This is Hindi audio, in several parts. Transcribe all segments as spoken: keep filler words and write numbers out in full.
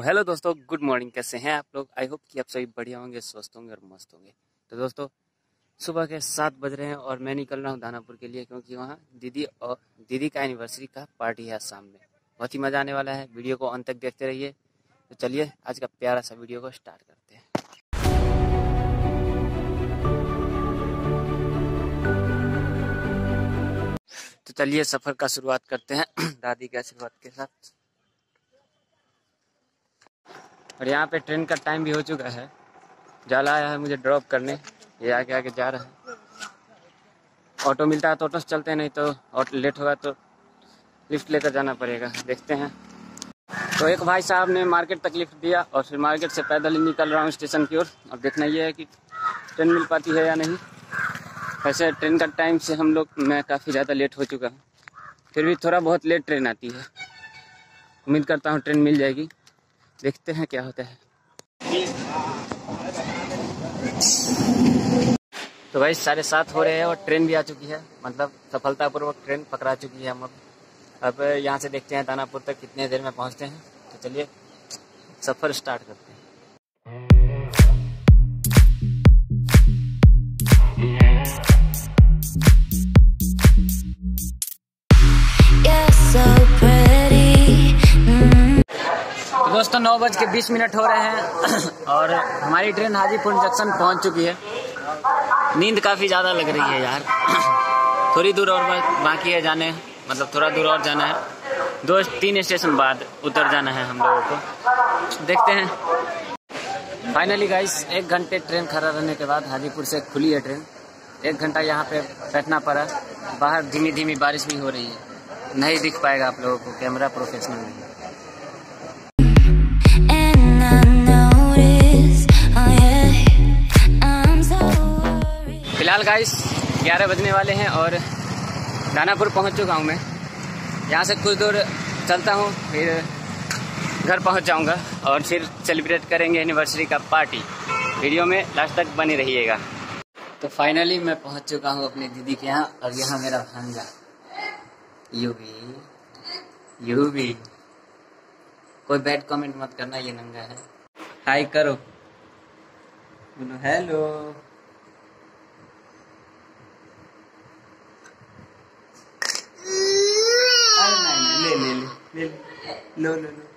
हेलो दोस्तों, गुड मॉर्निंग। कैसे हैं आप लोग? आई होप कि आप सभी बढ़िया होंगे, स्वस्थ होंगे और मस्त होंगे। तो दोस्तों, सुबह के सात बज रहे हैं और मैं निकल रहा हूं दानापुर के लिए, क्योंकि वहां दीदी और दीदी का एनिवर्सरी का पार्टी है शाम में। बहुत ही मज़ा आने वाला है। वीडियो को अंत तक देखते रहिए। तो चलिए आज का प्यारा सा वीडियो को स्टार्ट करते हैं। तो चलिए सफ़र का शुरुआत करते हैं दादी के आशीर्वाद के साथ। और यहाँ पे ट्रेन का टाइम भी हो चुका है। जाला आया है मुझे ड्रॉप करने, ये आगे आगे जा रहा है। ऑटो मिलता है तो ऑटो से चलते हैं, नहीं तो ऑटो लेट होगा तो लिफ्ट लेकर जाना पड़ेगा। देखते हैं। तो एक भाई साहब ने मार्केट तक लिफ्ट दिया और फिर मार्केट से पैदल ही निकल रहा हूँ स्टेशन की ओर। अब देखना ये है कि ट्रेन मिल पाती है या नहीं। वैसे ट्रेन का टाइम से हम लोग मैं काफ़ी ज़्यादा लेट हो चुका हूँ, फिर भी थोड़ा बहुत लेट ट्रेन आती है। उम्मीद करता हूँ ट्रेन मिल जाएगी। देखते हैं क्या होता है। तो भाई साढ़े सात हो रहे हैं और ट्रेन भी आ चुकी है, मतलब सफलतापूर्वक ट्रेन पकड़ा चुकी है हम अब। अब यहाँ से देखते हैं दानापुर तक कितने देर में पहुँचते हैं। तो चलिए सफ़र स्टार्ट करते हैं। तो दोस्तों नौ बज के बीस मिनट हो रहे हैं और हमारी ट्रेन हाजीपुर जंक्शन पहुँच चुकी है। नींद काफ़ी ज़्यादा लग रही है यार। थोड़ी दूर और बाकी है जाने, मतलब थोड़ा दूर और जाना है। दो तीन स्टेशन बाद उतर जाना है हम लोगों को। देखते हैं। फाइनली गाइस, एक घंटे ट्रेन खड़ा रहने के बाद हाजीपुर से खुली है ट्रेन। एक घंटा यहाँ पे बैठना पड़ा। बाहर धीमी धीमी बारिश भी हो रही है, नहीं दिख पाएगा आप लोगों को, कैमरा प्रोफेशनल नहीं है। फिलहाल गाइस ग्यारह बजने वाले हैं और दानापुर पहुंच चुका हूं मैं। यहां से कुछ दूर चलता हूं, फिर घर पहुंच जाऊंगा और फिर सेलिब्रेट करेंगे एनिवर्सरी का पार्टी। वीडियो में लास्ट तक बने रहिएगा। तो फाइनली मैं पहुंच चुका हूं अपनी दीदी के यहाँ और यहाँ मेरा भांजा यूवी यूवी। कोई बैड कमेंट मत करना, ये नंगा है। हाय करो, बोलो हेलो। ले ले ले लो लो लो।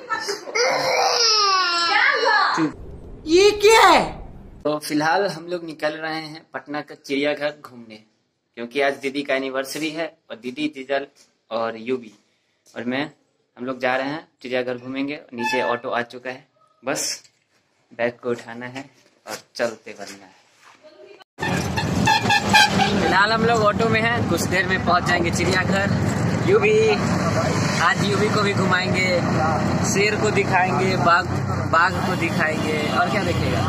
ये क्या है? तो फिलहाल हम लोग निकल रहे हैं पटना का चिड़ियाघर घूमने, क्योंकि आज दीदी का एनिवर्सरी है और दीदी, जीजल और यूबी और मैं हम लोग जा रहे हैं चिड़ियाघर घूमेंगे। नीचे ऑटो आ चुका है, बस बैग को उठाना है और चलते बनना है। फिलहाल हम लोग ऑटो में हैं, कुछ देर में पहुंच जाएंगे चिड़ियाघर। यूबी आज यूबी को भी घुमाएंगे, शेर को दिखाएंगे, बाघ बाघ को दिखाएंगे, और क्या देखेगा।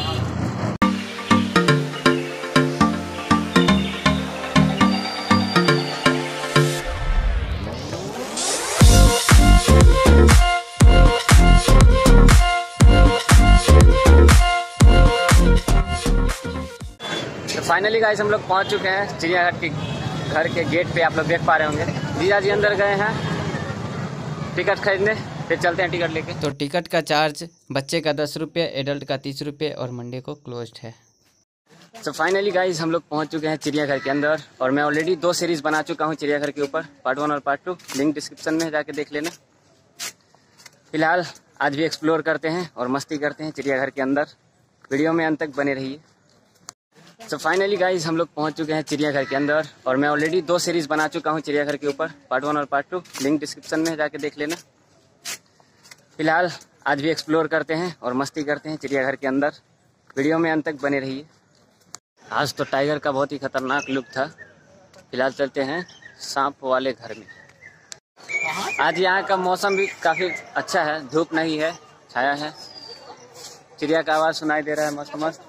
तो फाइनली गाइस हम लोग पहुंच चुके हैं चिड़ियाघर के घर के गेट पे। आप लोग देख पा रहे होंगे जीजा जी अंदर गए हैं टिकट खरीदने, फिर चलते हैं टिकट लेके। तो टिकट का चार्ज बच्चे का दस रुपये, एडल्ट का तीस रुपये और मंडे को क्लोज्ड है। तो फाइनली गाइस हम लोग पहुंच चुके हैं चिड़ियाघर के अंदर और मैं ऑलरेडी दो सीरीज बना चुका हूं चिड़ियाघर के ऊपर, पार्ट वन और पार्ट टू। लिंक डिस्क्रिप्शन में जाके देख लेना। फिलहाल आज भी एक्सप्लोर करते हैं और मस्ती करते हैं चिड़ियाघर के अंदर। वीडियो में अंत तक बने रहिए। तो फाइनली गाइज हम लोग पहुंच चुके हैं चिड़ियाघर के अंदर और मैं ऑलरेडी दो सीरीज बना चुका हूं चिड़ियाघर के ऊपर, पार्ट वन और पार्ट टू। लिंक डिस्क्रिप्शन में जाके देख लेना। फिलहाल आज भी एक्सप्लोर करते हैं और मस्ती करते हैं चिड़ियाघर के अंदर। वीडियो में अंत तक बने रहिए। आज तो टाइगर का बहुत ही खतरनाक लुक था। फिलहाल चलते हैं सांप वाले घर में। आज यहाँ का मौसम भी काफ़ी अच्छा है, धूप नहीं है, छाया है। चिड़िया का आवाज़ सुनाई दे रहा है मस्त मस्त।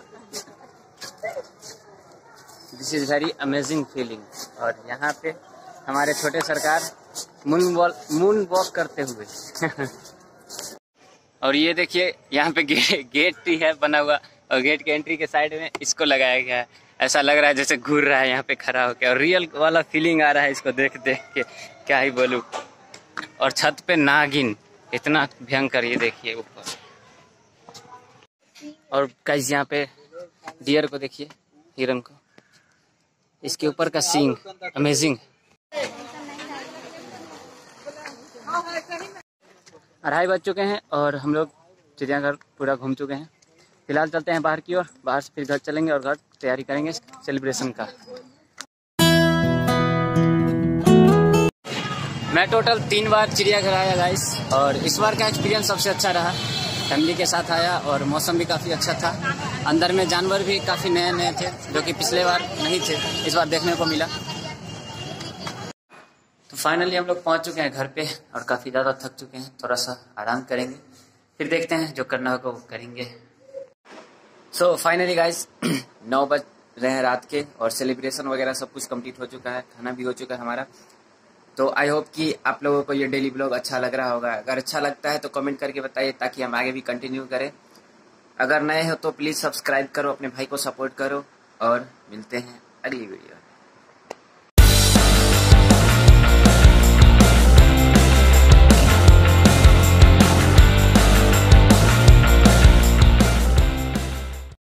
This is very amazing feeling. और यहाँ पे हमारे छोटे सरकार मून वॉक मून वॉक करते हुए और ये देखिए यहाँ पे गे, गेट भी है बना हुआ और गेट के एंट्री के साइड में इसको लगाया गया है। ऐसा लग रहा है जैसे घूर रहा है यहाँ पे खड़ा होकर, और रियल वाला फीलिंग आ रहा है इसको देख देख के, क्या ही बोलूँ। और छत पे नागिन, इतना भयंकर, ये देखिए ऊपर। और गाइस यहाँ पे डियर को देखिए, हिरन को, इसके ऊपर का सींग अमेजिंग। अढ़ाई बज चुके हैं और हम लोग चिड़ियाघर पूरा घूम चुके हैं। फिलहाल चलते हैं बाहर की ओर, बाहर से फिर घर चलेंगे और घर तैयारी करेंगे सेलिब्रेशन का। मैं टोटल तीन बार चिड़ियाघर आया गाइस, और इस बार का एक्सपीरियंस सबसे अच्छा रहा। फैमिली के साथ आया और मौसम भी काफ़ी अच्छा था। अंदर में जानवर भी काफ़ी नए नए थे जो कि पिछले बार नहीं थे, इस बार देखने को मिला। तो फाइनली हम लोग पहुंच चुके हैं घर पे और काफ़ी ज़्यादा थक चुके हैं, थोड़ा सा आराम करेंगे, फिर देखते हैं जो करना होगा वो करेंगे। सो फाइनली गाइस नौ बज रहे हैं रात के और सेलिब्रेशन वगैरह सब कुछ कंप्लीट हो चुका है, खाना भी हो चुका है हमारा। तो आई होप कि आप लोगों को ये डेली ब्लॉग अच्छा लग रहा होगा। अगर अच्छा लगता है तो कमेंट करके बताइए ताकि हम आगे भी कंटिन्यू करें। अगर नए हो तो प्लीज़ सब्सक्राइब करो, अपने भाई को सपोर्ट करो और मिलते हैं अगली वीडियो।